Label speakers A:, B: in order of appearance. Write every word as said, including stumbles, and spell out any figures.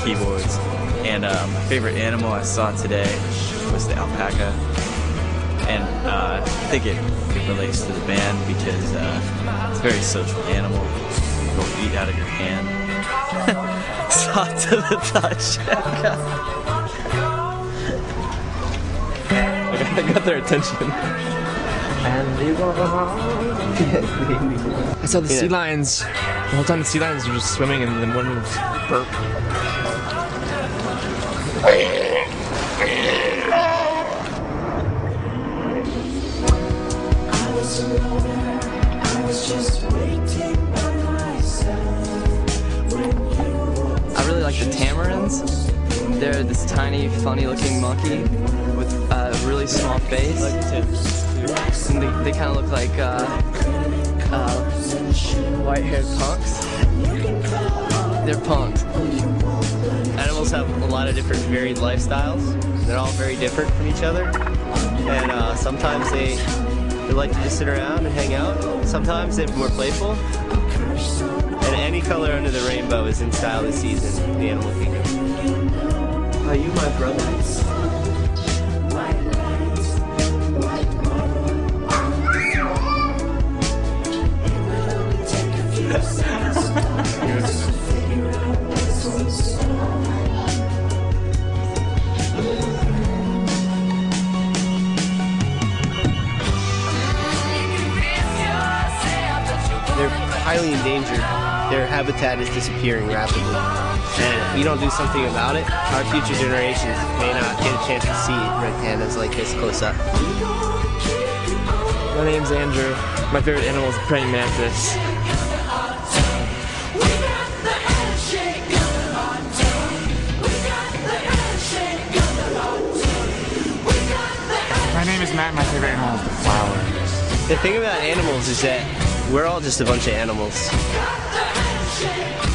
A: keyboards. And uh, my favorite animal I saw today was the alpaca. And uh, I think it, it relates to the band because uh, it's a very social animal. It'll eat out of your hand. Soft to the touch. I got their attention.
B: And you go
C: I saw the yeah. sea lions. The whole time the sea lions were just swimming and then one was burp.
D: I really like the tamarins. They're this tiny, funny-looking monkey with a really small face. And they, they kind of look like uh, uh, white-haired punks. They're punks.
E: Animals have a lot of different varied lifestyles. They're all very different from each other. And uh, sometimes they, they like to just sit around and hang out. Sometimes they're more playful. And any color under the rainbow is in style this season in the animal kingdom.
B: Are you my brother?
E: They're highly endangered. Their habitat is disappearing rapidly. And if we don't do something about it, our future generations may not get a chance to see red pandas like this close up.
C: My name's Andrew. My favorite animal is a praying mantis.
F: My name is Matt. My favorite animal is the flowers.
E: The thing about animals is that we're all just a bunch of animals.